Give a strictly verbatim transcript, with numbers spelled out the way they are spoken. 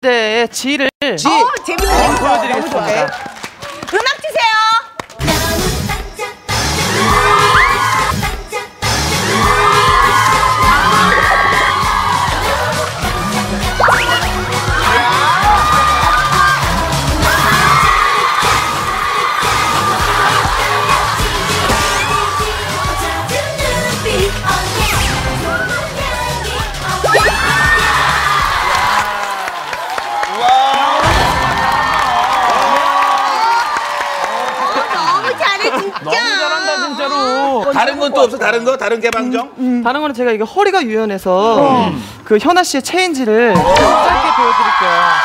때의 지를 지. 어, 재밌는 거 보여드리겠습니다. 음악 주세요. 너무 잘한다 진짜로. 다른 건 또 없어? 다른 거? 다른 개방정? 음, 음. 다른 거는 제가 이게 허리가 유연해서 음. 그 현아 씨의 체인지를 짧게 보여드릴게요.